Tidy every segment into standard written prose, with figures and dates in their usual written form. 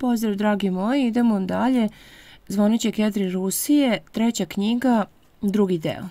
Pozdrav, dragi moji, idemo dalje. Zvoniće Kedri Rusije, 3. knjiga, 2. deo.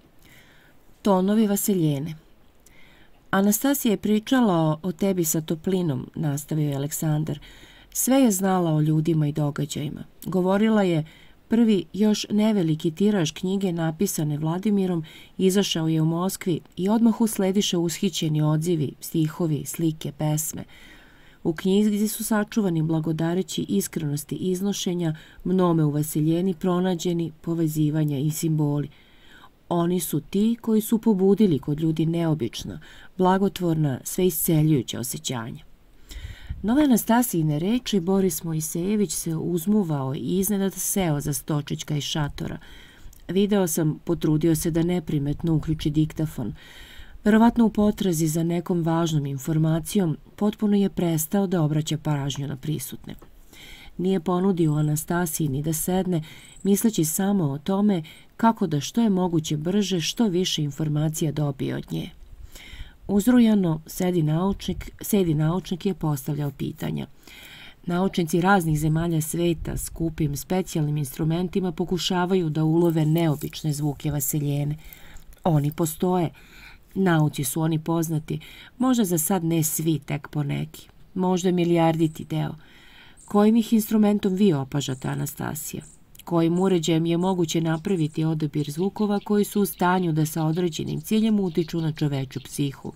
Tonovi Vasiljene. Anastasija je pričala o tebi sa toplinom, nastavio je Aleksandar. Sve je znala o ljudima i događajima. Govorila je, prvi još neveliki tiraž knjige napisane Vladimirom izašao je u Moskvi i odmah uslediše ushićeni odzivi, stihovi, slike, pesme. U knjizi su sačuvani blagodareći iskrenosti iznošenja, mnome u Vasiljeni pronađeni povezivanja i simboli. Oni su ti koji su pobudili kod ljudi neobična, blagotvorna, sve isceljujuća osjećanja. Nove Anastasijine reči Boris Mojsejević se uzmuvao i iznenada seo za stočićka iz šatora. Video sam, potrudio se da neprimetno uključi diktafon. Verovatno u potrazi za nekom važnom informacijom, potpuno je prestao da obraća pažnju na prisutne. Nije ponudio Anastasiji ni da sedne, misleći samo o tome kako da što je moguće brže što više informacija dobije od nje. Uzrujano sedi naučnik je postavljao pitanja. Naučnici raznih zemalja sveta skupim specijalnim instrumentima pokušavaju da ulove neobične zvuke Vasiljene. Oni postoje. Nauci su oni poznati, možda za sad ne svi, tek poneki. Možda milijarditi deo. Kojim ih instrumentom vi opažate, Anastasija? Kojim uređajem je moguće napraviti odabir zvukova koji su u stanju da sa određenim ciljem utiču na čoveču psihu?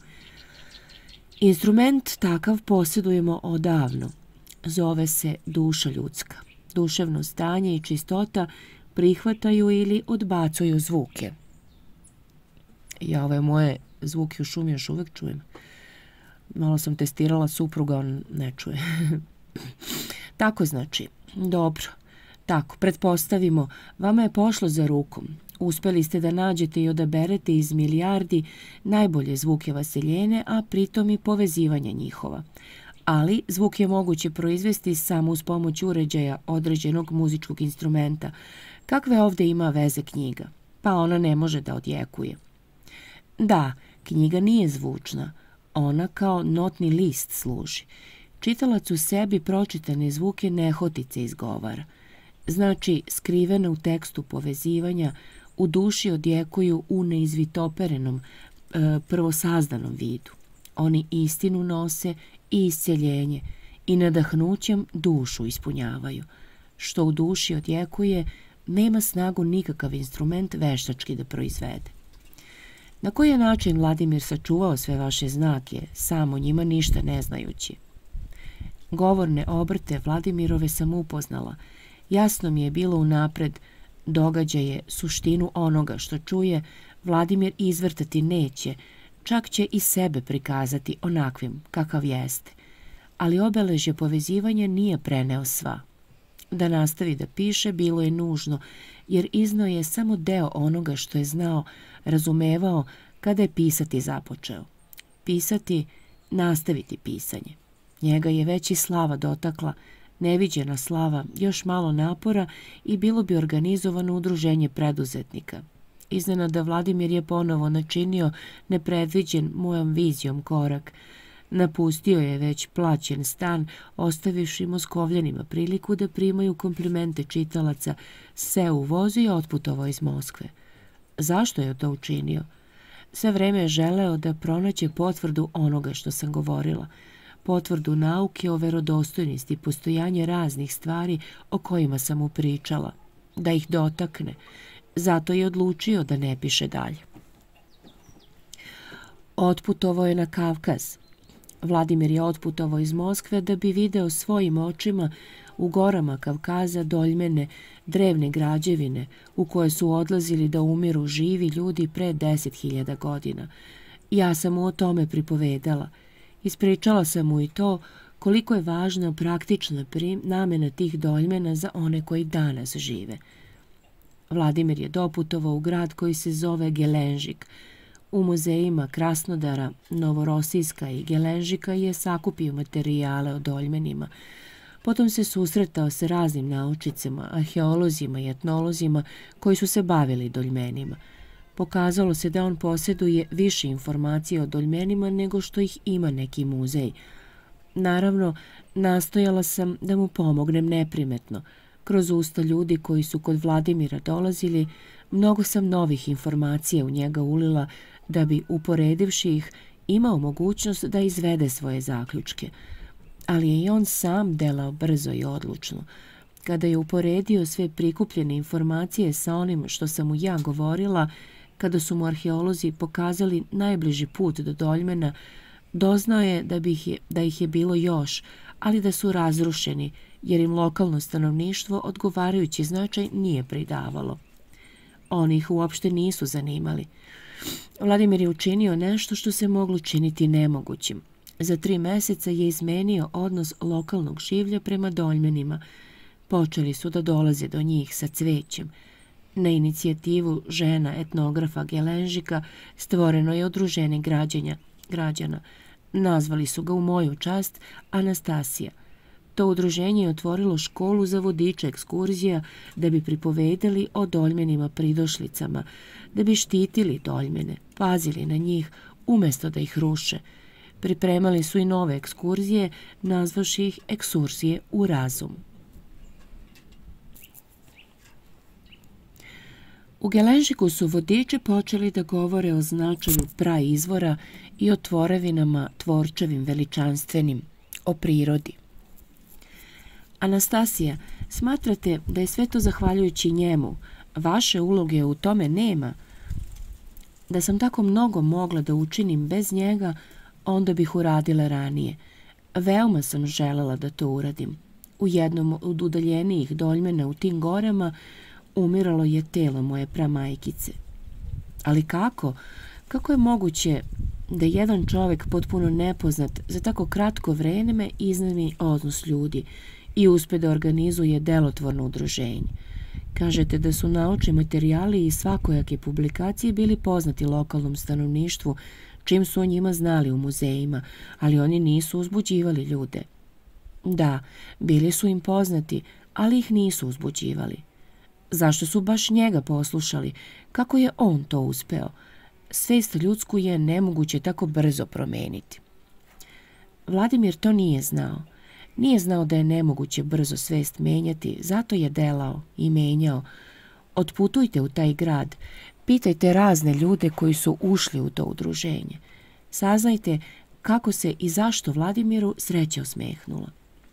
Instrument takav posjedujemo odavno. Zove se duša ljudska. Duševno stanje i čistota prihvataju ili odbacuju zvuke. Ja ove moje zvuke u šumi još uvek čujem. Malo sam testirala supruga, on ne čuje. Tako znači, dobro. Tako, pretpostavimo, vama je pošlo za rukom. Uspeli ste da nađete i odaberete iz milijardi najbolje zvuke Vasiljene, a pritom i povezivanja njihova. Ali zvuk je moguće proizvesti samo uz pomoć uređaja određenog muzičkog instrumenta. Kakve ovde ima veze knjiga? Pa ona ne može da odjekuje. Da, knjiga nije zvučna. Ona kao notni list služi. Čitalac u sebi pročitane zvuke nehotice izgovara. Znači, skrivene u tekstu povezivanja, u duši odjekuju u neizvitoperenom, prvosazdanom vidu. Oni istinu nose i isceljenje i nadahnućem dušu ispunjavaju. Što u duši odjekuje, nema snagu nikakav instrument veštački da proizvede. Na koji je način Vladimir sačuvao sve vaše znake, samo njima ništa ne znajući? Govorne obrte Vladimirove sam upoznala. Jasno mi je bilo unapred događaje, suštinu onoga što čuje, Vladimir izvrtati neće, čak će i sebe prikazati onakvim kakav jeste. Ali obeležje povezivanja nije preneo sva. Da nastavi da piše bilo je nužno, jer iznao je samo deo onoga što je znao, razumevao kada je pisati započeo. Pisati, nastaviti pisanje. Njega je već i slava dotakla, neviđena slava, još malo napora i bilo bi organizovano udruženje preduzetnika. Iznenada Vladimir je ponovo načinio nepredviđen mojom vizijom korak. Napustio je već plaćen stan, ostavivši Moskovljanima priliku da primaju komplimente čitalaca, seo u vozu i otputovao iz Moskve. Zašto je to učinio? Sve vreme je želeo da pronaće potvrdu onoga što sam govorila, potvrdu nauke o verodostojnosti postojanja raznih stvari o kojima sam mu pričala, da ih dotakne. Zato je odlučio da ne piše dalje. Otputovao je na Kavkaz. Vladimir je otputovao iz Moskve da bi video svojim očima u gorama Kavkaza doljmene, drevne građevine u koje su odlazili da umiru živi ljudi pre 10.000 godina. Ja sam mu o tome pripovedala. Ispričala sam mu i to koliko je važna praktična namena tih doljmena za one koji danas žive. Vladimir je doputovao u grad koji se zove Gelenžik. U muzejima Krasnodara, Novorosijska i Gelenžika je sakupio materijale o doljmenima. Potom se susretao sa raznim naučnicima, arheolozima i etnolozima koji su se bavili doljmenima. Pokazalo se da on posjeduje više informacija o doljmenima nego što ih ima neki muzej. Naravno, nastojala sam da mu pomognem neprimetno. Kroz usta ljudi koji su kod Vladimira dolazili, mnogo sam novih informacija u njega ulila da bi, uporedivši ih, imao mogućnost da izvede svoje zaključke. Ali je i on sam delao brzo i odlučno. Kada je uporedio sve prikupljene informacije sa onim što sam mu ja govorila, kada su mu arheolozi pokazali najbliži put do Doljmena, doznao je da ih je bilo još, ali da su razrušeni, jer im lokalno stanovništvo odgovarajući značaj nije pridavalo. Oni ih uopšte nisu zanimali. Vladimir je učinio nešto što se moglo činiti nemogućim. Za 3 meseca je izmenio odnos lokalnog življa prema Doljmenima. Počeli su da dolaze do njih sa cvećem. Na inicijativu žena etnografa Gelenžika stvoreno je udruženje građana. Nazvali su ga u moju čast Anastasija. To udruženje je otvorilo školu za vodiče ekskurzija da bi pripovedali o Doljmenima pridošlicama, da bi štitili Doljmene, pazili na njih umjesto da ih ruše. Pripremali su i nove ekskurzije, nazvaši ih ekskurzije u razum. U Gelenžiku su vodiči počeli da govore o značaju praizvora i o tvorevinama tvorčevim veličanstvenim, o prirodi. Anastasija, smatrate da je sve to zahvaljujući njemu? Vaše uloge u tome nema? Da sam tako mnogo mogla da učinim bez njega, onda bih uradila ranije. Veoma sam želela da to uradim. U jednom od udaljenijih Doljmena u tim gorama umiralo je telo moje pramajkice. Ali kako? Kako je moguće da jedan čovjek potpuno nepoznat za tako kratko vreme iznajmi odnos ljudi i uspe da organizuje delotvorno udruženje? Kažete da su naučni materijali i svakojake publikacije bili poznati lokalnom stanovništvu, čim su o njima znali u muzejima, ali oni nisu uzbuđivali ljude. Da, bili su im poznati, ali ih nisu uzbuđivali. Zašto su baš njega poslušali? Kako je on to uspeo? Svest ljudsku je nemoguće tako brzo promeniti. Vladimir to nije znao. Nije znao da je nemoguće brzo svest menjati, zato je delao i menjao. Otputujte u taj grad, pitajte razne ljude koji su ušli u to udruženje. Saznajte kako se i zašto Vladimiru sreća osmehnula.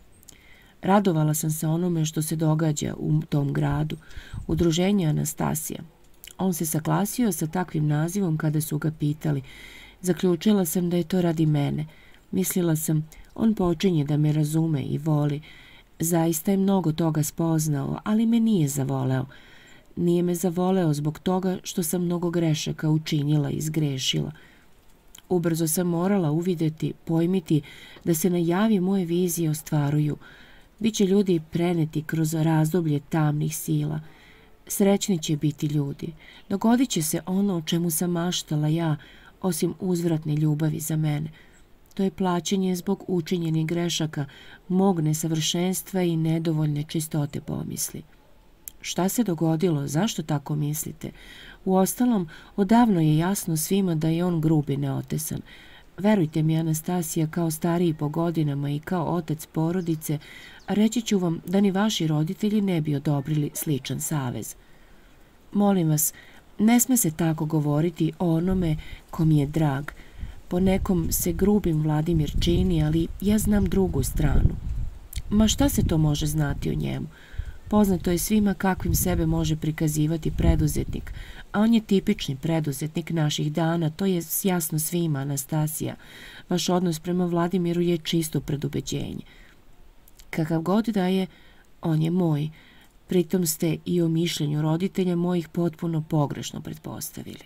Radovala sam se onome što se događa u tom gradu, udruženje Anastasija. On se saglasio sa takvim nazivom kada su ga pitali. Zaključila sam da je to radi mene. Mislila sam, on počinje da me razume i voli. Zaista je mnogo toga spoznao, ali me nije zavoleo. Nije me zavoleo zbog toga što sam mnogo grešaka učinila i zgrešila. Ubrzo sam morala uvideti, pojmiti da se na javi moje vizije ostvaruju. Biće ljudi preneti kroz razdoblje tamnih sila. Srećni će biti ljudi. Dogodit će se ono o čemu sam maštala ja, osim uzvratne ljubavi za mene. To je plaćanje zbog učinjenih grešaka, mog nesavršenstva i nedovoljne čistote pomisli. Šta se dogodilo? Zašto tako mislite? Uostalom, odavno je jasno svima da je on grub i neotesan. Verujte mi, Anastasija, kao stariji po godinama i kao otac porodice, reći ću vam da ni vaši roditelji ne bi odobrili sličan savez. Molim vas, ne sme se tako govoriti o onome ko mi je drag. Po nekom se grubim Vladimir čini, ali ja znam drugu stranu. Ma šta se to može znati o njemu? Poznato je svima kakvim sebe može prikazivati preduzetnik, a on je tipični preduzetnik naših dana, to je jasno svima, Anastasija. Vaš odnos prema Vladimiru je čisto predubeđenje. Kakav god da je, on je moj. Pritom ste i o mišljenju roditelja mojih potpuno pogrešno pretpostavili.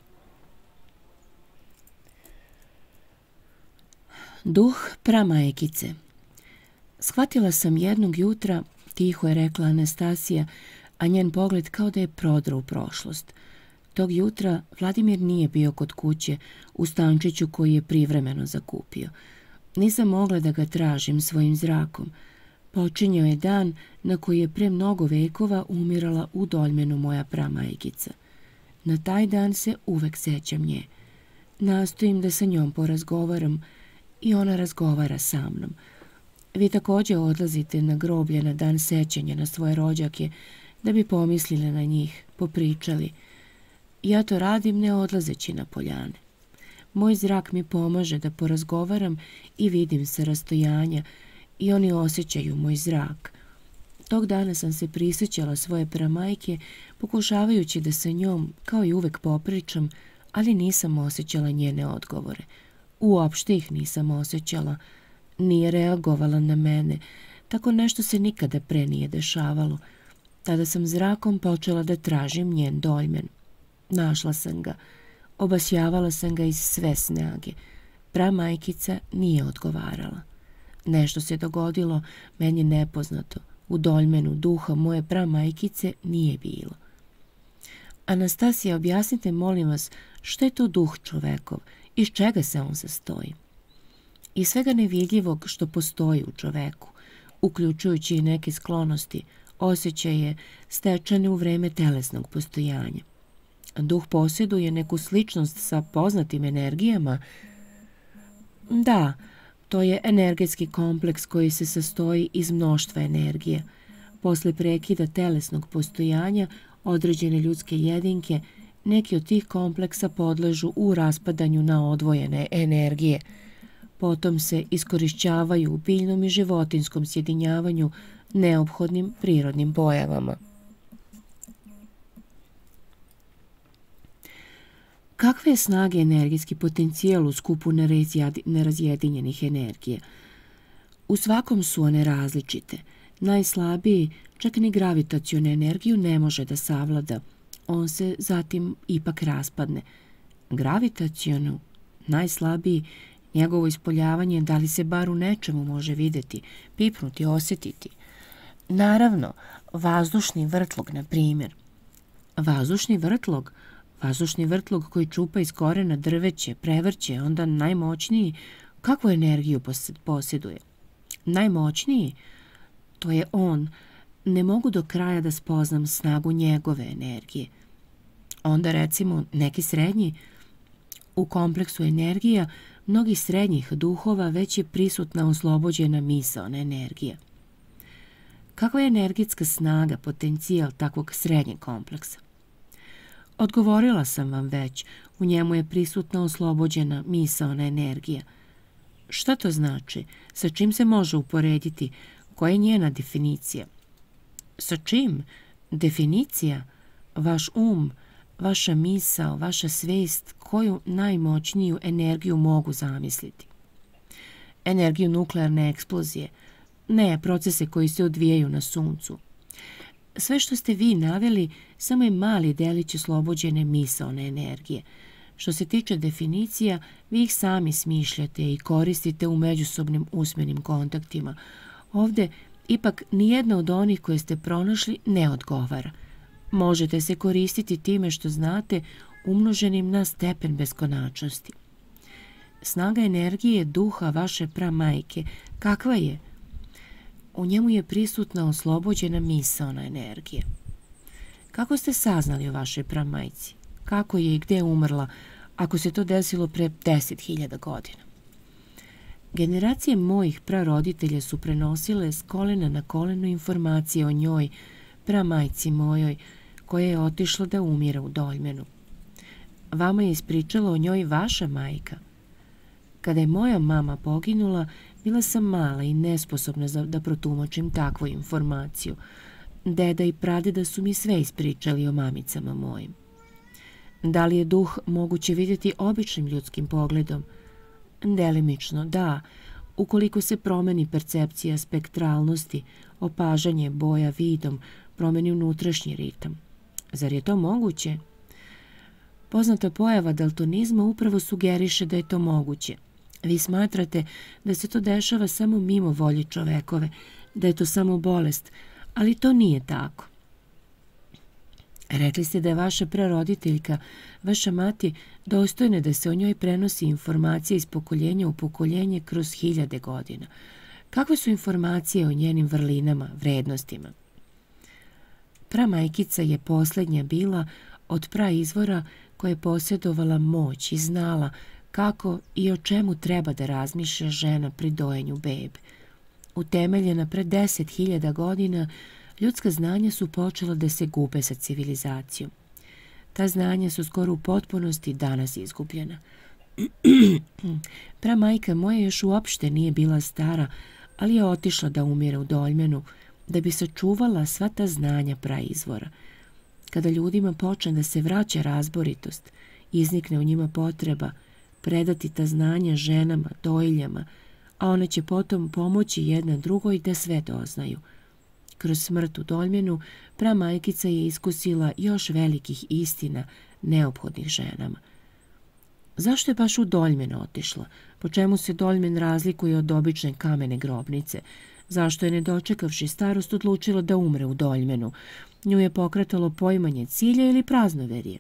Duh pramajkice. Shvatila sam jednog jutra, tiho je rekla Anastasija, a njen pogled kao da je prodrao u prošlost. Tog jutra Vladimir nije bio kod kuće u stančiću koji je privremeno zakupio. Nisam mogla da ga tražim svojim zrakom. Počinjao je dan na koji je pre mnogo vekova umirala u Doljmenu moja pramajkica. Na taj dan se uvek sećam nje. Nastojim da sa njom porazgovaram. i ona razgovara sa mnom. Vi također odlazite na groblje na dan sećanja na svoje rođake da bi pomislili na njih, popričali. Ja to radim ne odlazeći na poljane. Moj zrak mi pomaže da porazgovaram i vidim sa rastojanja i oni osjećaju moj zrak. Tog dana sam se prisjećala svoje pramajke, pokušavajući da sa njom, kao i uvek, popričam, ali nisam osjećala njene odgovore. Uopšte ih nisam osjećala. Nije reagovala na mene. Tako nešto se nikada pre nije dešavalo. Tada sam zrakom počela da tražim njen dolmen. Našla sam ga. Obasjavala sam ga iz sve snage. Pramajkica nije odgovarala. Nešto se dogodilo, meni nepoznato. U dolmenu duha moje pramajkice nije bilo. Anastasija, objasnite, molim vas, što je to duh čovekov? Iz čega se on sastoji? Iz svega nevidljivog što postoji u čoveku, uključujući i neke sklonosti, osjećaje stečene u vreme telesnog postojanja. Duh posjeduje neku sličnost sa poznatim energijama? Da, to je energetski kompleks koji se sastoji iz mnoštva energije. Posle prekida telesnog postojanja određene ljudske jedinke, neki od tih kompleksa podležu u raspadanju na odvojene energije. Potom se iskorišćavaju u biljnom i životinskom sjedinjavanju neophodnim prirodnim pojavama. Kakve je snage energetski potencijal u skupu nerazjedinjenih energije? U svakom su one različite. Najslabiji, čak ni gravitacionu energiju ne može da savlada. On se zatim ipak raspadne. Gravitacionu, najslabiji, njegovo ispoljavanje, da li se bar u nečemu može videti, pipnuti, osjetiti? Naravno, vazdušni vrtlog, na primjer. Vazdušni vrtlog koji čupa iz korena drveće, prevrće, onda najmoćniji, kakvu energiju posjeduje? Najmoćniji? To je on. Ne mogu do kraja da spoznam snagu njegove energije. Onda recimo neki srednji. U kompleksu energija mnogih srednjih duhova već je prisutna oslobođena misaona energija. Kakva je energetska snaga, potencijal takvog srednjeg kompleksa? Odgovorila sam vam već, u njemu je prisutna oslobođena misaona energija. Šta to znači? Sa čim se može uporediti? Koja je njena definicija? Sa čim? Definicija? Vaš vaša misao, vaša svest, koju najmoćniju energiju mogu zamisliti? Energiju nuklearne eksplozije? Ne, procese koji se odvijaju na suncu. Sve što ste vi naveli samo je mali delić oslobođene misaone energije. Što se tiče definicija, vi ih sami smišljate i koristite u međusobnim usmenim kontaktima. Ovde ipak nijedna od onih koje ste pronašli ne odgovara. Možete se koristiti time što znate umnoženim na stepen beskonačnosti. Snaga energije duha vaše pramajke, kakva je? U njemu je prisutna oslobođena misaona energija. Kako ste saznali o vašoj pramajci? Kako je i gde umrla, ako se to desilo pre 10.000 godina? Generacije mojih praroditelja su prenosile s kolena na koleno informacije o njoj, pramajci mojoj, koja je otišla da umira u dolmenu. Vama je ispričala o njoj vaša majka. Kada je moja mama poginula, bila sam mala i nesposobna da protumačim takvu informaciju. Deda i pradeda su mi sve ispričali o mamicama mojim. Da li je duh moguće vidjeti običnim ljudskim pogledom? Delimično, da, ukoliko se promeni percepcija spektralnosti, opažanje boja vidom, promeni unutrašnji ritam. Zar je to moguće? Poznata pojava daltonizma upravo sugeriše da je to moguće. Vi smatrate da se to dešava samo mimo volje čovekove, da je to samo bolest, ali to nije tako. Rekli ste da je vaša praroditeljka, vaša mati, dostojna da se o njoj prenosi informacija iz pokoljenja u pokoljenje kroz 1000 godina. Kakve su informacije o njenim vrlinama, vrednostima? Pramajkica je posljednja bila od praizvora koja je posjedovala moć i znala kako i o čemu treba da razmišlja žena pri dojenju bebe. Utemeljena pred 10.000 godina, ljudska znanja su počela da se gube sa civilizacijom. Ta znanja su skoro u potpunosti danas izgubljena. Pramajka moja još uopšte nije bila stara, ali je otišla da umire u Doljmenu, da bi sačuvala sva ta znanja praizvora. Kada ljudima počne da se vraća razboritost, iznikne u njima potreba predati ta znanja ženama, dojiljama, a one će potom pomoći jedna drugoj da sve doznaju. Kroz smrt u Doljmenu, pramajkica je iskusila još velikih istina neophodnih ženama. Zašto je baš u Doljmen otišla? Po čemu se Doljmen razlikuje od obične kamene grobnice? Zašto je, ne dočekavši starost, odlučila da umre u Doljmenu? Nju je pokretalo poimanje cilja ili praznoverje?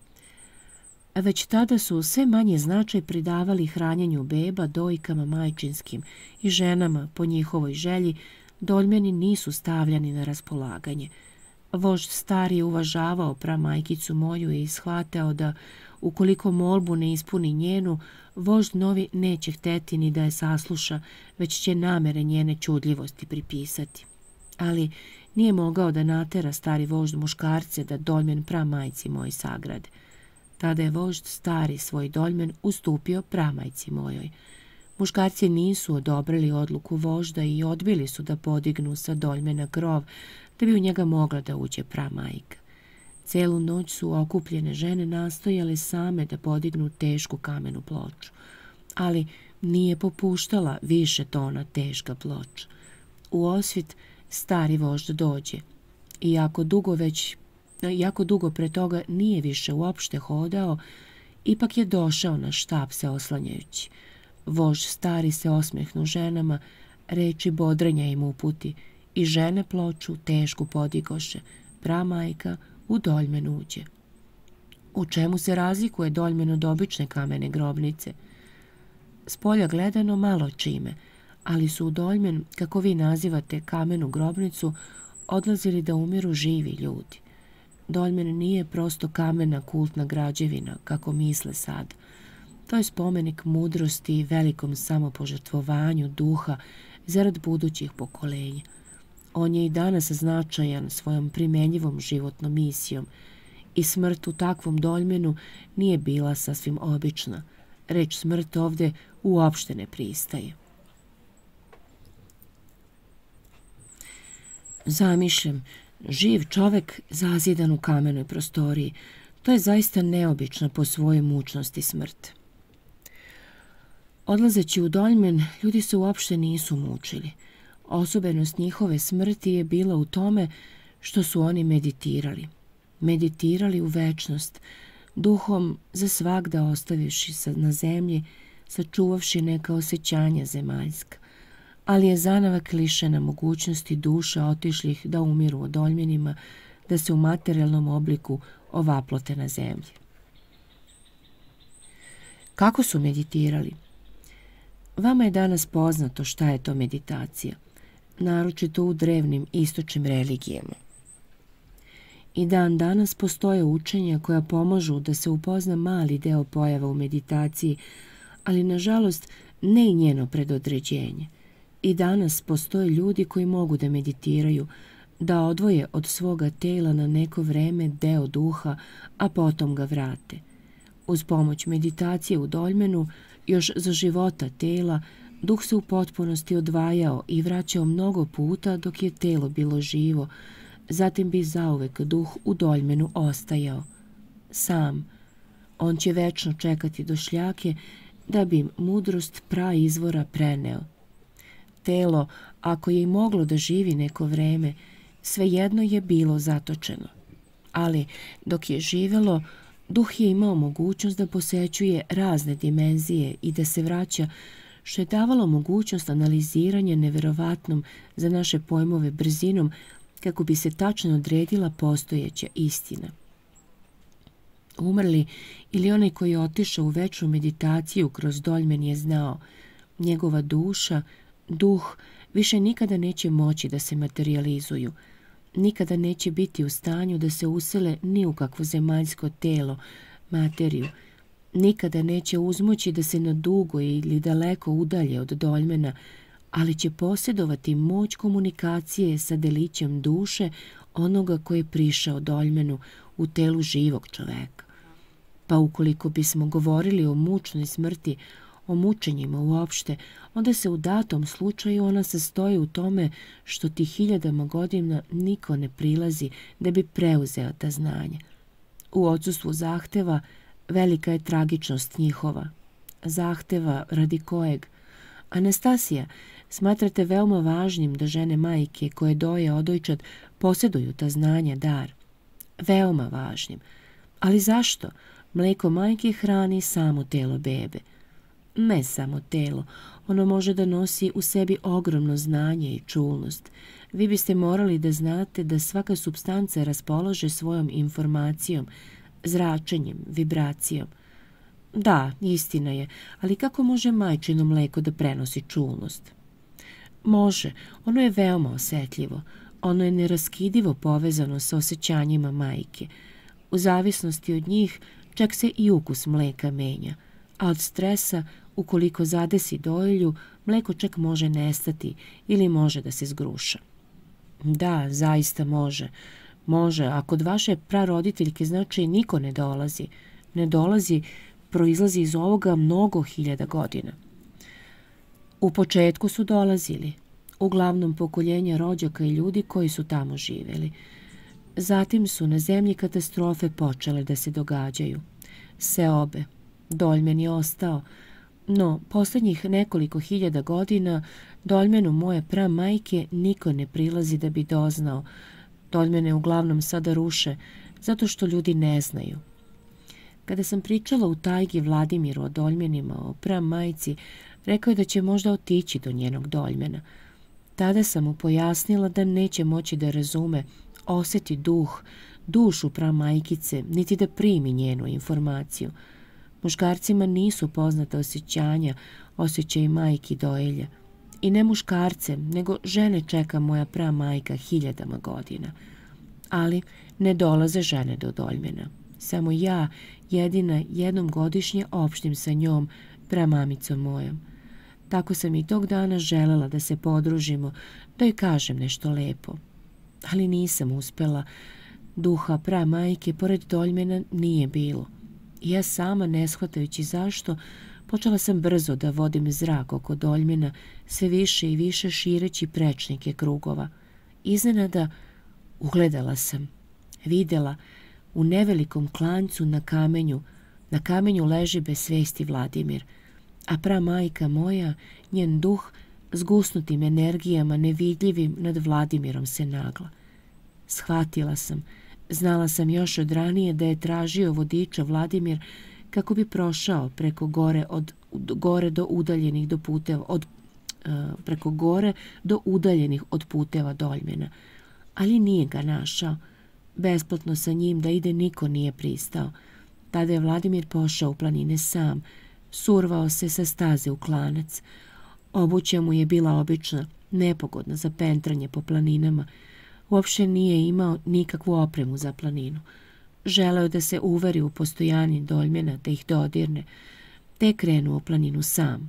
A već tada su sve manje značaj pridavali hranjenju beba, dojkama majčinskim i ženama po njihovoj želji. Doljmeni nisu stavljani na raspolaganje. Vožd stari je uvažavao pramajkicu moju i shvatao da, ukoliko molbu ne ispuni njenu, vožd novi neće hteti ni da je sasluša, već će namere njene čudljivosti pripisati. Ali nije mogao da natera stari vožd muškarce da Doljmen pramajci moj sagrade. Tada je vožd stari svoj Doljmen ustupio pramajci mojoj. Muškarci nisu odobrili odluku vožda i odbili su da podignu sa Doljmena krov, da bi u njega mogla da uđe pramajka. Celu noć su okupljene žene nastojale same da podignu tešku kamenu ploču, ali nije popuštala više tona teška ploča. U osvit stari vožd dođe. Iako dugo pre toga nije više uopšte hodao, ipak je došao na štab se oslanjajući. Vožd stari se osmehnu ženama, reči bodrenja im uputi i žene ploču tešku podigoše. Pramajka u Doljmen uđe. U čemu se razlikuje Doljmen od obične kamene grobnice? Spolja gledano malo čime, ali su u Doljmen, kako vi nazivate kamenu grobnicu, odlazili da umiru živi ljudi. Doljmen nije prosto kamena kultna građevina, kako misle sad. To je spomenik mudrosti i velikom samopožrtvovanju duha zarad budućih pokolenja. On je i danas značajan svojom primenjivom životnom misijom i smrt u takvom Doljmenu nije bila sasvim obična. Reč smrt ovde uopšte ne pristaje. Zamišljam, živ čovek zazidan u kamenoj prostoriji. To je zaista neobična po svojoj mučnosti smrt. Odlazeći u Doljmen, ljudi se uopšte nisu mučili. Osobenost njihove smrti je bila u tome što su oni meditirali. Meditirali u večnost, duhom za svagda ostavivši se na zemlji, sačuvavši neka osjećanja zemaljska. Ali je zanavak lišena mogućnosti duša otišlih da umiru u Doljmenima, da se u materijalnom obliku ovaplote na zemlji. Kako su meditirali? Vama je danas poznato šta je to meditacija, naročito u drevnim istočnim religijama. I dan danas postoje učenja koja pomažu da se upozna mali deo pojava u meditaciji, ali nažalost ne i njeno predodređenje. I danas postoje ljudi koji mogu da meditiraju, da odvoje od svoga tela na neko vreme deo duha, a potom ga vrate. Uz pomoć meditacije u Doljmenu, još za života tela, duh se u potpunosti odvajao i vraćao mnogo puta dok je telo bilo živo, zatim bi zauvek duh u Doljmenu ostajao. Sam, on će večno čekati došljake da bi im mudrost praizvora preneo. Telo, ako je i moglo da živi neko vreme, svejedno je bilo zatočeno. Ali dok je živelo, duh je imao mogućnost da posećuje razne dimenzije i da se vraća, što je davalo mogućnost analiziranja neverovatnom za naše pojmove brzinom, kako bi se tačno odredila postojeća istina. Umrli ili onaj koji je otišao u večnu meditaciju kroz Doljmen je znao, njegova duša, duh, više nikada neće moći da se materializuju, nikada neće biti u stanju da se usele ni u kakvo zemaljsko telo, materiju, Nikada neće uzmoći da se na dugo ili daleko udalje od Doljmena, ali će posjedovati moć komunikacije sa delićem duše onoga koji je prišao Doljmenu u telu živog čoveka. Pa ukoliko bismo govorili o mučnoj smrti, o mučenjima uopšte, onda se u datom slučaju ona sastoji u tome što ti hiljadama godina niko ne prilazi da bi preuzeo ta znanja. U odsustvu zahteva velika je tragičnost njihova. Zahteva radi kojeg? Anastasija, smatrate veoma važnim da žene majke koje doje odojčad posjeduju ta znanja dar? Veoma važnim. Ali zašto? Mleko majke hrani samo telo bebe. Ne samo telo, ono može da nosi u sebi ogromno znanje i čulnost. Vi biste morali da znate da svaka supstanca raspolaže svojom informacijom, zračenjem, vibracijom. Da, istina je, ali kako može majčino mleko da prenosi čulnost? Može, ono je veoma osetljivo. Ono je neraskidivo povezano sa osjećanjima majke. U zavisnosti od njih čak se i ukus mleka menja, a od stresa, ukoliko zadesi dojilju, mleko čak može nestati ili može da se zgruša. Da, zaista može. Može, a kod vaše praroditeljke znači niko ne dolazi. Ne dolazi, proizlazi iz ovoga mnogo hiljada godina. U početku su dolazili, uglavnom pokoljenja rođaka i ljudi koji su tamo živjeli. Zatim su na zemlji katastrofe počele da se događaju. Seobe, Doljmen je ostao, no posljednjih nekoliko hiljada godina Doljmenu moje pramajke niko ne prilazi da bi doznao. Doljmene uglavnom sada ruše, zato što ljudi ne znaju. Kada sam pričala u tajgi Vladimiru o Doljmenima, o pramajci, rekao je da će možda otići do njenog Doljmena. Tada sam mu pojasnila da neće moći da razume, osjeti dušu pramajkice, niti da primi njenu informaciju. Muškarcima nisu poznata osjećanja, osjećaj majki dojelja. I ne muškarce, nego žene čeka moja pramajka hiljadama godina. Ali ne dolaze žene do Doljmena. Samo ja, jedina, jednom godišnje opštim sa njom, pramamicom mojom. Tako sam i tog dana želela da se podružimo, da joj kažem nešto lepo. Ali nisam uspela. Duha pramajke pored Doljmena nije bilo. I ja sama, ne shvatajući zašto, počela sam brzo da vodim zrak oko Doljmena, sve više i više šireći prečnike krugova. Iznenada ugledala sam, vidjela, u nevelikom klancu na kamenju leži bez svesti Vladimir, a pramajka moja, njen duh, s gusnutim energijama nevidljivim nad Vladimirom se nagla. Shvatila sam, znala sam još od ranije da je tražio vodiča Vladimir kako bi prošao preko gore do udaljenih do puteva od puteva Doljmena, ali nije ga našao. Besplatno sa njim da ide niko nije pristao. Tada je Vladimir pošao u planine sam, survao se sa staze u klanac. Obuća mu je bila obična, nepogodna za pentranje po planinama. Uopšte nije imao nikakvu opremu za planinu. Želeo da se uveri u postojanje Doljmena, da ih dodirne, te je krenuo planinu sam.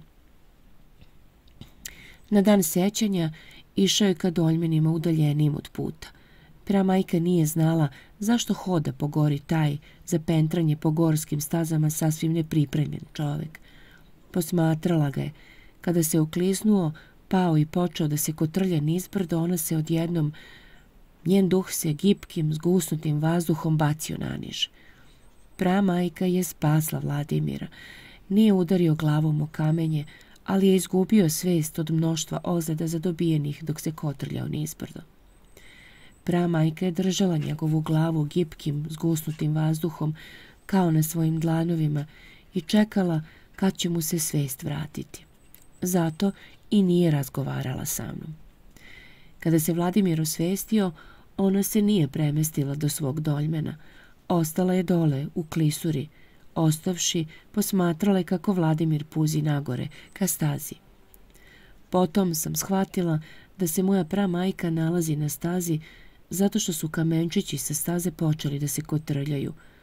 Na dan sećanja išao je ka Doljmenima udaljenijim od puta. Pramajka nije znala zašto hoda po gori taj za pentranje po gorskim stazama sasvim nepripremljen čovek. Posmatrala ga je. Kada se ukliznuo, pao i počeo da se kotrlja nizbrdo, ona se odjednom, njen duh se gipkim, zgusnutim vazduhom bacio naniže. Pramajka je spasla Vladimira. Nije udario glavom o kamenje, ali je izgubio svest od mnoštva ozljeda zadobijenih dok se kotrljao nizbrdo. Pramajka je držala njegovu glavu gipkim, zgusnutim vazduhom, kao na svojim dlanovima, i čekala kad će mu se svest vratiti. Zato i nije razgovarala sa mnom. Kada se Vladimir osvestio, ona se nije premestila do svog Doljmena. Ostala je dole, u klisuri. Ostavši, posmatrala je kako Vladimir puzi nagore, ka stazi. Potom sam shvatila da se moja pramajka nalazi na stazi zato što su kamenčići sa staze počeli da se kotrljaju.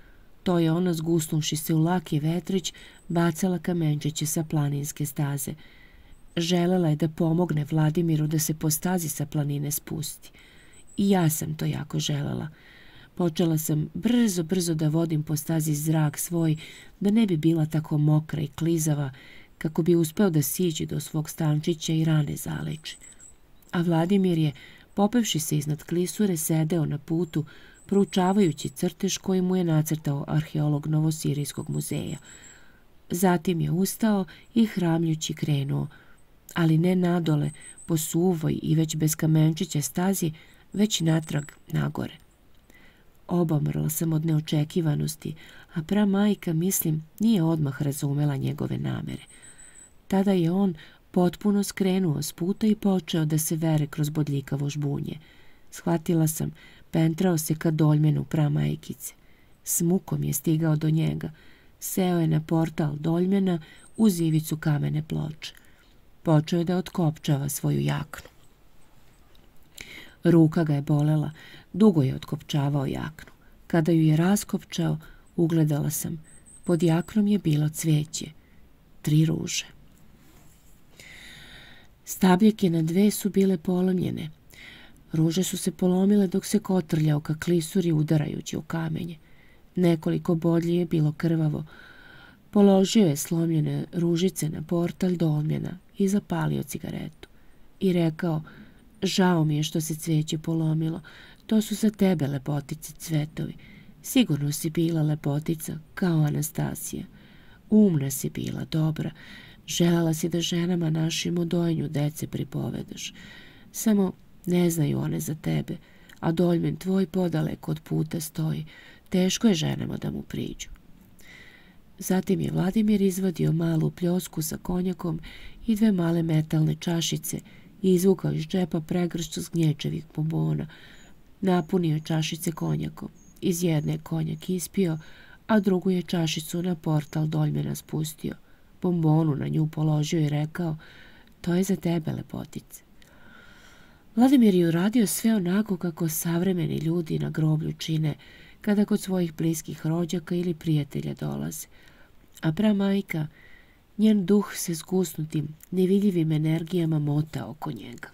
To je ona, zgusnuši se u laki vetrić, bacala kamenčiće sa planinske staze. Želela je da pomogne Vladimiru da se po stazi sa planine spusti. I ja sam to jako želela. Počela sam brzo da vodim po stazi zrak svoj, da ne bi bila tako mokra i klizava, kako bi uspeo da siđe do svog stančića i rane zaleči. A Vladimir je, popevši se iznad klisure, sedeo na putu, proučavajući crtež koji mu je nacrtao arheolog Novosirijskog muzeja. Zatim je ustao i hramljući krenuo, ali ne nadole, po suvoj i već bez kamenčića stazi, već natrag nagore. Obamrla sam od neočekivanosti, a pramajka, mislim, nije odmah razumela njegove namere. Tada je on potpuno skrenuo s puta i počeo da se vere kroz bodljikavo žbunje. Shvatila sam, pentrao se ka doljmenu pramajkice. S mukom je stigao do njega. Seo je na portal doljmena uz ivicu kamene ploče. Počeo je da otkopčava svoju jaknu. Ruka ga je bolela, dugo je otkopčavao jaknu. Kada ju je raskopčao, ugledala sam. Pod jaknom je bilo cvijeće. 3 ruže. Stabljike na 2 su bile polomljene. Ruže su se polomile dok se kotrljao ka klisuri udarajući u kamenje. Nekoliko bodlji je bilo krvavo. Položio je slomljene ružice na portal doljmena i zapalio cigaretu. I rekao, žao mi je što se cvijeće polomilo. To su za tebe, lepotice, cvetovi. Sigurno si bila lepotica, kao Anastasija. Umna si bila, dobra. Želela si da ženama našim o dojenju dece pripovedaš. Samo ne znaju one za tebe, a doljmen tvoj podaleko od puta stoji. Teško je ženama da mu priđu. Zatim je Vladimir izvadio malu pljosku sa konjakom i 2 male metalne čašice i izvukao iz džepa pregršt zgnječevih bombona. Napunio čašice konjakom. Iz jedne konjak ispio, a drugu je čašicu na portal doljmena spustio. Bombonu na nju položio i rekao, to je za tebe, lepotice. Vladimir je uradio sve onako kako savremeni ljudi na groblju čine, kada kod svojih bliskih rođaka ili prijatelja dolaze. A pramajka, njen duh se zgusnutim, nevidljivim energijama mota oko njega.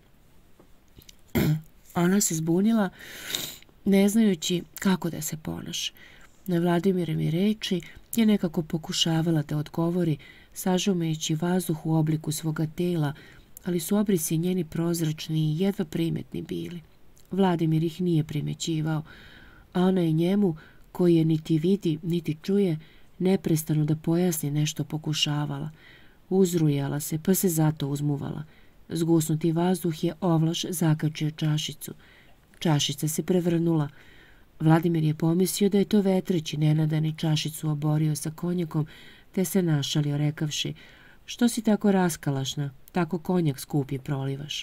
Ona se zbunila, ne znajući kako da se ponaša. Na Vladimirove reči je nekako pokušavala da odgovori, sažumajući vazduh u obliku svoga tela, ali su obrisi njeni prozračni i jedva primetni bili. Vladimir ih nije primećivao, a ona je njemu, koji je niti vidi, niti čuje, neprestano da pojasni nešto pokušavala. Uzrujala se, pa se zato uzmuvala. Zgusnuti vazduh je ovlaš zakačio čašicu. Čašica se prevrnula. Vladimir je pomislio da je to vetrić i nenadani čašicu oborio sa konjakom, te se našalio rekavši, što si tako raskalašna, tako konjak skupi prolivaš.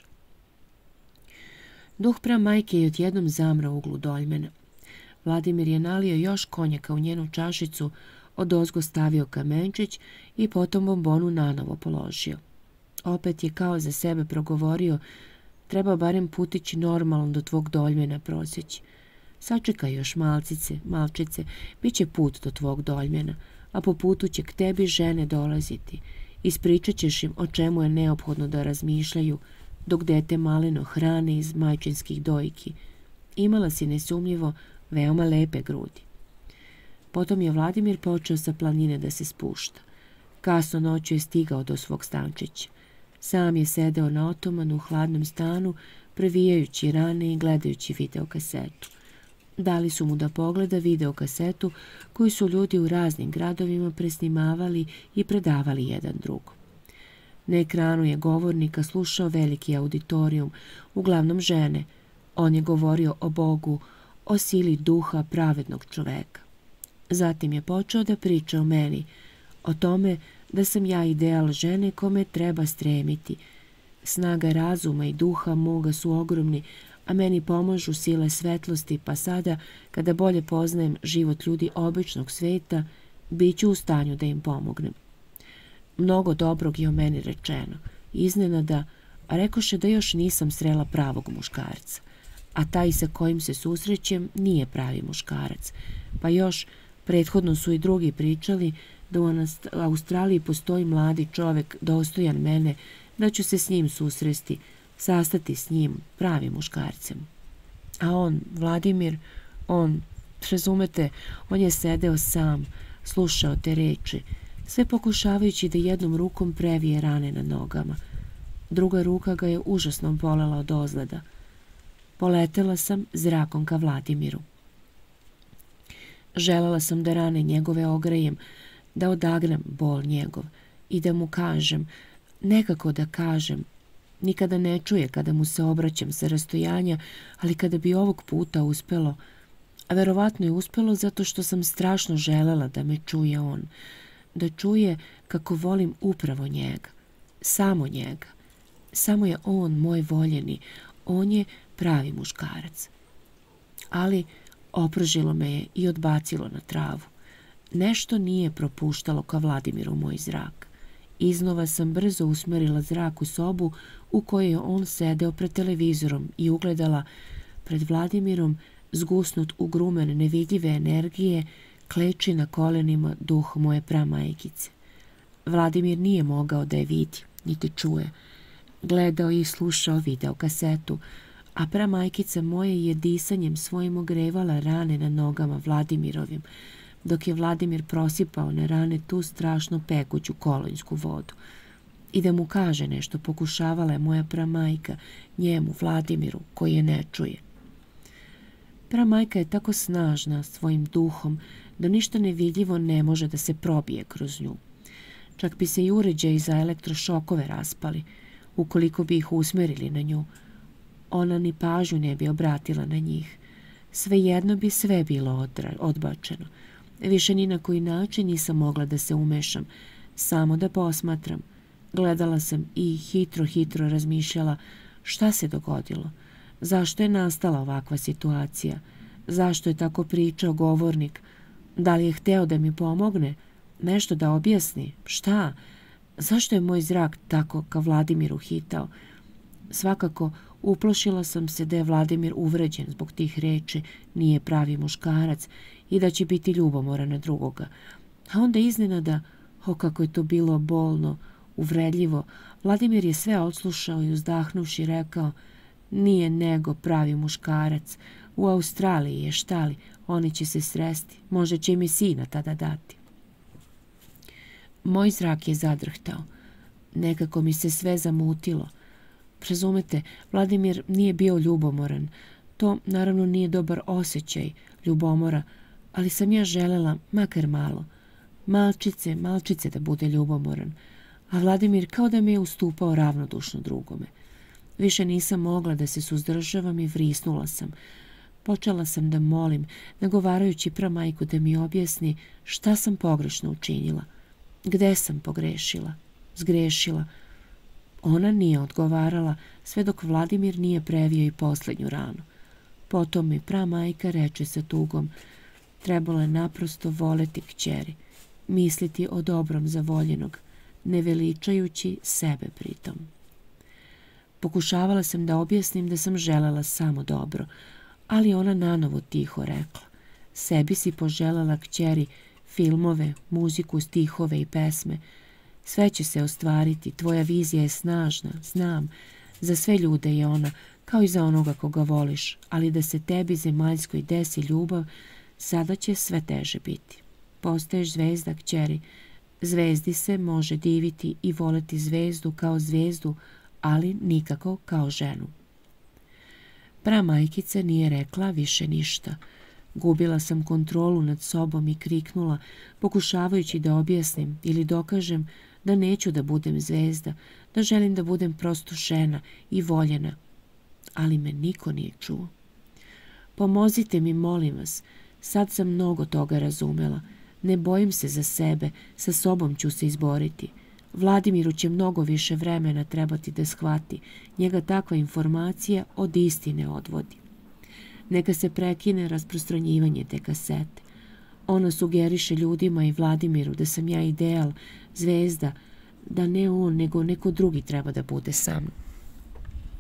Duh pramajke je odjednom zamrao uglu doljmena. Vladimir je nalio još konjaka u njenu čašicu, odozgo stavio kamenčić i potom bombonu nanovo položio. Opet je kao za sebe progovorio, treba barem putić normalno do tvog doljmena prosjeći. Sačekaj još malčice, bit će put do tvog doljmena, a po putu će k tebi žene dolaziti. Ispričat ćeš im o čemu je neophodno da razmišljaju, dok dete maleno hrane iz majčinskih dojki. Imala si nesumnjivo veoma lepe grudi. Potom je Vladimir počeo sa planine da se spušta. Kasno noću je stigao do svog stančića. Sam je sedeo na otomanu u hladnom stanu, previjajući rane i gledajući videokasetu. Dali su mu da pogleda videokasetu koju su ljudi u raznim gradovima presnimavali i predavali jedan drugom. Na ekranu je govornika slušao veliki auditorijum, uglavnom žene. On je govorio o Bogu, o sili duha pravednog čoveka. Zatim je počeo da priča o meni, o tome da sam ja ideal žene kome treba stremiti. Snaga razuma i duha moga su ogromni, a meni pomažu sile svetlosti, pa sada, kada bolje poznajem život ljudi običnog sveta, bit ću u stanju da im pomognem. Mnogo dobrog je o meni rečeno, iznenada, a rekoše da još nisam srela pravog muškarca, a taj sa kojim se susrećem nije pravi muškarac, pa još Prethodno su i drugi pričali da u Australiji postoji mladi čovek dostojan mene, da ću se s njim susresti, sastati s njim, pravim muškarcem. A on, Vladimir, razumete, on je sedeo sam, slušao te reči, sve pokušavajući da jednom rukom previje rane na nogama. Druga ruka ga je užasno bolela od ozleda. Poletela sam zrakom ka Vladimiru. Želela sam da rane njegove ogrejem, da odagnam bol njegov i da mu kažem, nekako da kažem, nikada ne čuje kada mu se obraćam sa rastojanja, ali kada bi ovog puta uspelo, a verovatno je uspelo zato što sam strašno želela da me čuje on, da čuje kako volim upravo njega, samo njega. Samo je on moj voljeni, on je pravi muškarac. Ali opržilo me je i odbacilo na travu. Nešto nije propuštalo ka Vladimiru moj zrak. Iznova sam brzo usmerila zrak u sobu u kojoj je on sedeo pred televizorom i ugledala pred Vladimirom, zgusnut u grumen nevidljive energije, kleči na kolenima duh moje pramajkice. Vladimir nije mogao da je vidi, niti čuje. Gledao i slušao video kasetu, a pramajkica moje je disanjem svojim ogrevala rane na nogama Vladimirovim, dok je Vladimir prosipao na rane tu strašno pekuću kolonjsku vodu. I da mu kaže nešto pokušavala je moja pramajka, njemu, Vladimiru, koji je ne čuje. Pramajka je tako snažna svojim duhom da ništa nevidljivo ne može da se probije kroz nju. Čak bi se i uređaji za elektrošokove raspali, ukoliko bi ih usmerili na nju. Ona ni pažnju ne bi obratila na njih. Svejedno bi sve bilo odbačeno. Više ni na koji način nisam mogla da se umešam, samo da posmatram. Gledala sam i hitro razmišljala šta se dogodilo, zašto je nastala ovakva situacija, zašto je tako pričao govornik, da li je hteo da mi pomogne, nešto da objasni, šta, zašto je moj zrak tako ka Vladimiru hitao. Svakako, uplošila sam se da je Vladimir uvređen zbog tih reči, nije pravi muškarac i da će biti ljubomoran na drugoga. A onda iznenada, kako je to bilo bolno, uvredljivo, Vladimir je sve odslušao i uzdahnuši rekao, nije nego pravi muškarac, u Australiji je, šta li, oni će se sresti, možda će mi sina tada dati. Moj zrak je zadrhtao, nekako mi se sve zamutilo. Razumete, Vladimir nije bio ljubomoran, to naravno nije dobar osjećaj ljubomora, ali sam ja želela, makar malo, malčice da bude ljubomoran, a Vladimir kao da mi je ustupao ravnodušno drugome. Više nisam mogla da se suzdržavam i vrisnula sam. Počela sam da molim, nagovarajući pramajku da mi objasni šta sam pogrešno učinila, gde sam pogrešila, zgrešila. Ona nije odgovarala sve dok Vladimir nije previo i poslednju ranu. Potom mi pramajka reče sa tugom, trebalo je naprosto voleti kćeri, misliti o dobrom za voljenog, ne veličajući sebe pritom. Pokušavala sam da objasnim da sam želela samo dobro, ali ona nanovo tiho rekla, sebi si poželjela kćeri filmove, muziku, stihove i pesme. Sve će se ostvariti, tvoja vizija je snažna, znam, za sve ljude je ona, kao i za onoga koga voliš, ali da se tebi zemaljskoj desi ljubav, sada će sve teže biti. Postaješ zvezda, kćeri. Zvezdi se može diviti i voleti zvezdu kao zvezdu, ali nikako kao ženu. Pramajkica nije rekla više ništa. Gubila sam kontrolu nad sobom i kriknula, pokušavajući da objasnim ili dokažem da neću da budem zvezda, da želim da budem prosto žena i voljena. Ali me niko nije čuo. Pomozite mi, molim vas, sad sam mnogo toga razumela. Ne bojim se za sebe, sa sobom ću se izboriti. Vladimiru će mnogo više vremena trebati da shvati. Njega takva informacija od istine odvodi. Neka se prekine rasprostranjivanje te kasete. Ona sugeriše ljudima i Vladimiru da sam ja ideal, zvezda, da ne on, nego neko drugi treba da bude sa mnom.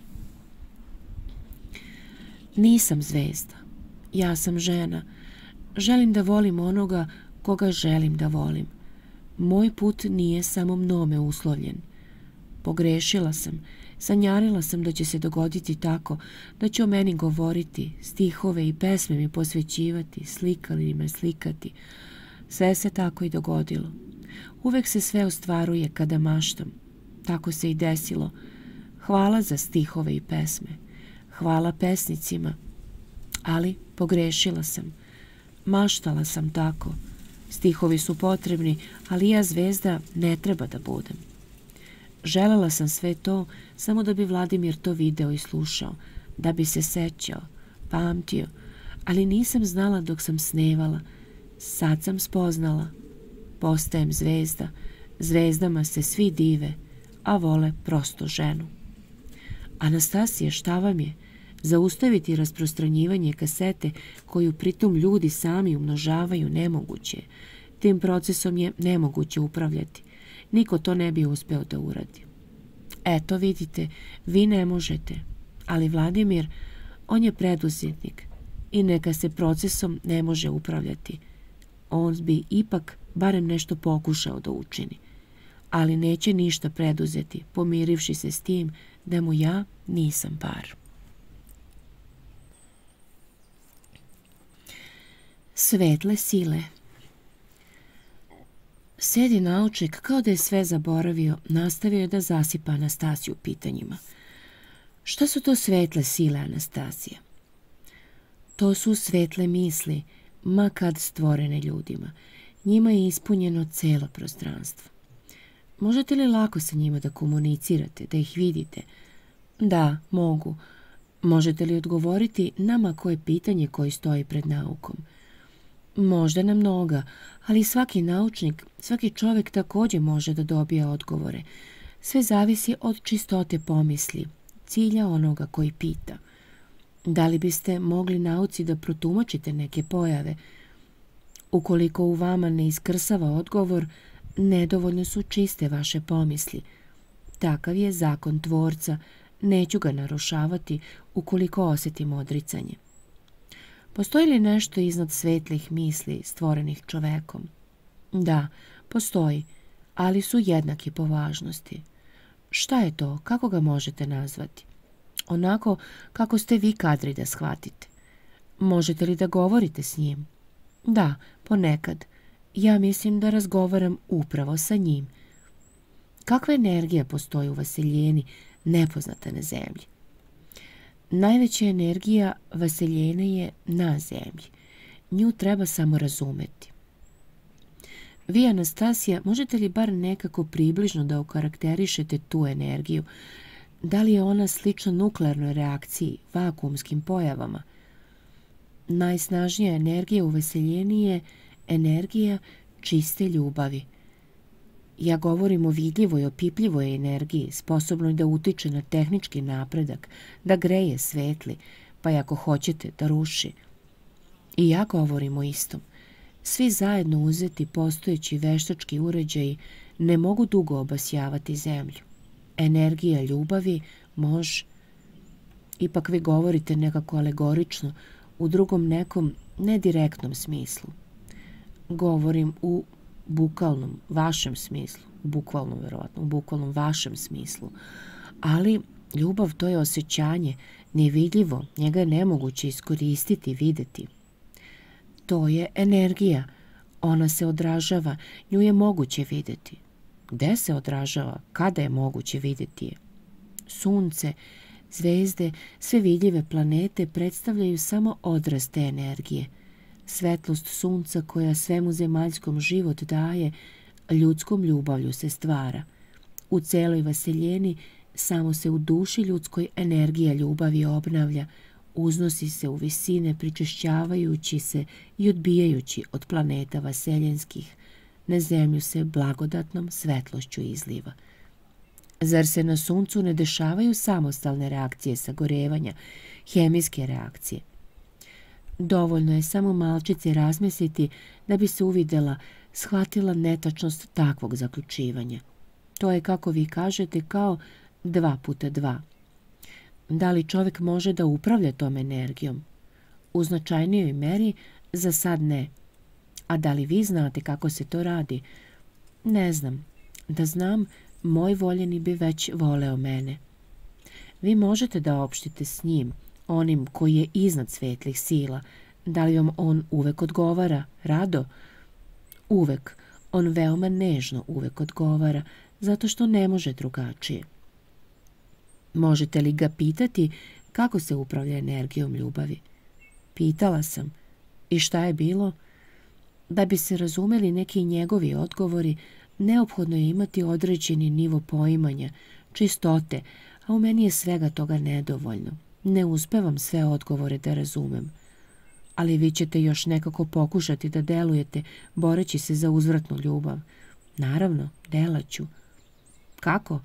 Nisam zvezda. Ja sam žena. Želim da volim onoga koga želim da volim. Moj put nije samo mnome uslovljen. Pogrešila sam, sanjarila sam da će se dogoditi tako, da će o meni govoriti, stihove i pesme mi posvećivati, slikali me slikati. Sve se tako i dogodilo. Uvek se sve ostvaruje kada maštam. Tako se i desilo. Hvala za stihove i pesme. Hvala pesnicima. Ali pogrešila sam. Maštala sam tako. Stihovi su potrebni, ali ja zvezda ne treba da budem. Želela sam sve to samo da bi Vladimir to video i slušao, da bi se sećao, pamtio, ali nisam znala dok sam snevala. Sad sam spoznala. Postajem zvezda. Zvezdama se svi dive, a vole prostu ženu. Anastasija, šta vam je? Zaustaviti rasprostranjivanje kasete koju pritom ljudi sami umnožavaju nemoguće. Tim procesom je nemoguće upravljati. Niko to ne bi uspeo da uradi. Eto vidite, vi ne možete, ali Vladimir, on je preduzetnik i neka se procesom ne može upravljati. On bi ipak barem nešto pokušao da učini, ali neće ništa preduzeti, pomirivši se s tim da mu ja nisam par. Svetle sile. Sedi naučnik, kao da je sve zaboravio, nastavio je da zasipa Anastasiju pitanjima. Šta su to svetle sile, Anastasija? To su svetle misli, ma kad stvorene ljudima. Njima je ispunjeno celo prostranstvo. Možete li lako sa njima da komunicirate, da ih vidite? Da, mogu. Možete li odgovoriti nama koje pitanje koje stoji pred naukom? Možda na mnoga, ali svaki naučnik, svaki čovjek također može da dobije odgovore. Sve zavisi od čistote pomisli, cilja onoga koji pita. Da li biste mogli nauci da protumačite neke pojave? Ukoliko u vama ne iskrsava odgovor, nedovoljno su čiste vaše pomisli. Takav je zakon tvorca, neću ga narušavati ukoliko osjetim odricanje. Postoji li nešto iznad svetlih misli stvorenih čovekom? Da, postoji, ali su jednaki po važnosti. Šta je to? Kako ga možete nazvati? Onako kako ste vi kadri da shvatite. Možete li da govorite s njim? Da, ponekad. Ja mislim da razgovaram upravo sa njim. Kakva energija postoji u vaseljeni, nepoznata na zemlji? Najveća energija vaseljene je na zemlji. Nju treba samo razumeti. Vi, Anastasija, možete li bar nekako približno da okarakterišete tu energiju? Da li je ona slična nuklearnoj reakciji, vakuumskim pojavama? Najsnažnija energija u vaseljeni je energija čiste ljubavi. Ja govorim o vidljivoj, opipljivoj energiji, sposobnoj da utiče na tehnički napredak, da greje, svetli, pa i ako hoćete da ruši. I ja govorim o istom. Svi zajedno uzeti postojeći veštački uređaji ne mogu dugo obasjavati zemlju. Energija ljubavi može. Ipak vi govorite nekako alegorično, u drugom nekom nedirektnom smislu. Govorim u bukvalnom vašem smislu, bukvalno verovatno, u bukvalnom vašem smislu. Ali ljubav to je osjećanje, nevidljivo, njega je nemoguće iskoristiti, videti. To je energija, ona se odražava, nju je moguće videti. Gde se odražava, kada je moguće videti je? Sunce, zvezde, sve vidljive planete predstavljaju samo odraz te energije. Svetlost sunca koja svemu zemaljskom život daje, ljudskom ljubavlju se stvara. U celoj vaseljeni samo se u duši ljudskoj energija ljubavi obnavlja, uznosi se u visine pričešćavajući se i odbijajući od planeta vaseljenskih. Na zemlju se blagodatnom svetlošću izliva. Zar se na suncu ne dešavaju samostalne reakcije sagorevanja, hemijske reakcije? Dovoljno je samo malčice razmisliti da bi se uvidela, shvatila netačnost takvog zaključivanja. To je, kako vi kažete, kao 2 puta 2. Da li čovjek može da upravlja tom energijom? U značajnijoj meri Za sad ne. A da li vi znate kako se to radi? Ne znam. Da znam, moj voljeni bi već voleo mene. Vi možete da opštite s njim, onim koji je iznad svetlih sila. Da li vam on uvek odgovara, rado? Uvek. On veoma nežno uvek odgovara, zato što ne može drugačije. Možete li ga pitati kako se upravlja energijom ljubavi? Pitala sam. I šta je bilo? Da bi se razumeli neki njegovi odgovori, neophodno je imati određeni nivo poimanja, čistote, a u meni je svega toga nedovoljno. Ne uspevam sve odgovore da razumem. Ali vi ćete još nekako pokušati da delujete, boreći se za uzvratnu ljubav. Naravno, delaću. Kako?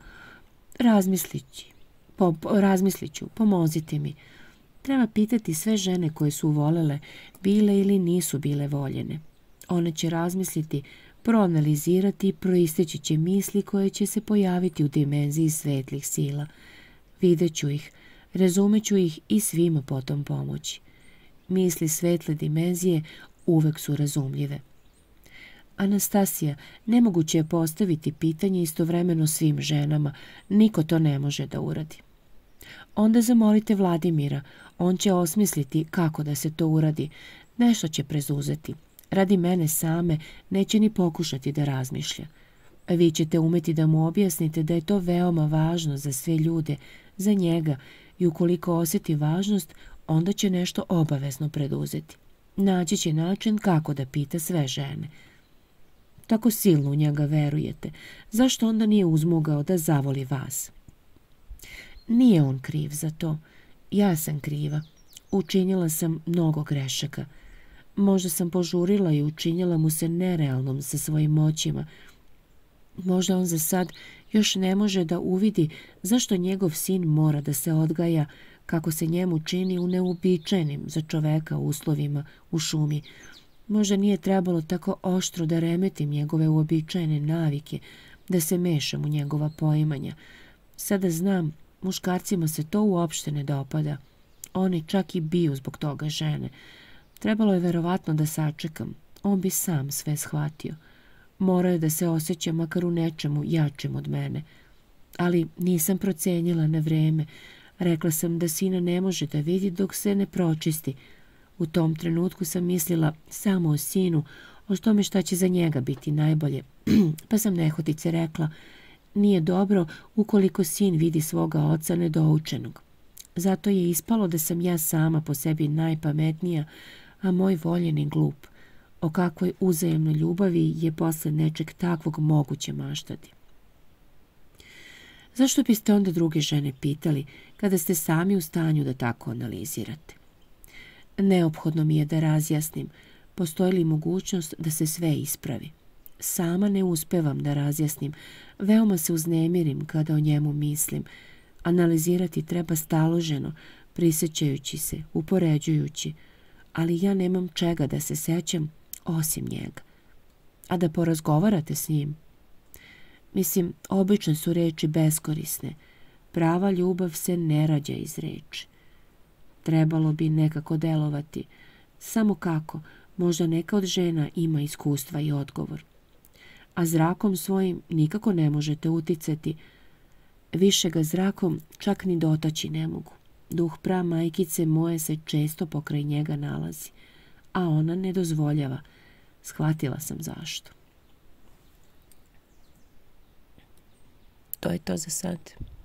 Razmislit ću, pomozite mi. Treba pitati sve žene koje su volele, bile ili nisu bile voljene. One će razmisliti, proanalizirati i proisteći će misli koje će se pojaviti u dimenziji svetlih sila. Videću ih, razumeću ih i svima potom pomoći. Misli svetle dimenzije uvek su razumljive. Anastasija, nemoguće je postaviti pitanje istovremeno svim ženama, niko to ne može da uradi. Onda zamolite Vladimira, on će osmisliti kako da se to uradi, nešto će prezuzeti. Radi mene same neće ni pokušati da razmišlja. Vi ćete umeti da mu objasnite da je to veoma važno za sve ljude, za njega, i ukoliko osjeti važnost, onda će nešto obavezno preduzeti. Naći će način kako da pita sve žene. Tako silno u njega verujete, zašto onda nije uzmogao da zavoli vas? Nije on kriv za to. Ja sam kriva. Učinila sam mnogo grešaka. Možda sam požurila i učinila mu se nerealnom sa svojim moćima. Možda on za sad još ne može da uvidi zašto njegov sin mora da se odgaja kako se njemu čini u neuobičajenim za čoveka uslovima u šumi. Možda nije trebalo tako oštro da remetim njegove uobičajene navike, da se mešam u njegova poimanja. Sada znam, muškarcima se to uopšte ne dopada. Oni čak i biju zbog toga žene. Trebalo je verovatno da sačekam. On bi sam sve shvatio. Morao je da se osjeća makar u nečemu jačem od mene. Ali nisam procenjila na vreme. Rekla sam da sina ne može da vidi dok se ne pročisti. U tom trenutku sam mislila samo o sinu, o tome šta će za njega biti najbolje. Pa sam nehotice rekla, nije dobro ukoliko sin vidi svoga oca nedoučenog. Zato je ispalo da sam ja sama po sebi najpametnija, a moj voljeni glup. O kakvoj uzajemnoj ljubavi je posle nečeg takvog moguće maštati. Zašto biste onda druge žene pitali kada ste sami u stanju da tako analizirate? Neophodno mi je da razjasnim, postoji li mogućnost da se sve ispravi. Sama ne uspevam da razjasnim, veoma se uznemirim kada o njemu mislim. Analizirati treba staloženo, prisjećajući se, upoređujući, ali ja nemam čega da se sećam osim njega. A da porazgovarate s njim? Mislim, obično su reči beskorisne. Prava ljubav se ne rađa iz reči. Trebalo bi nekako delovati. Samo kako, možda neka od žena ima iskustva i odgovor. A zrakom svojim nikako ne možete uticati. Više ga zrakom čak ni dotaći ne mogu. Duh pramajkice moje se često pokraj njega nalazi, a ona ne dozvoljava. Shvatila sam zašto. To je to za sad.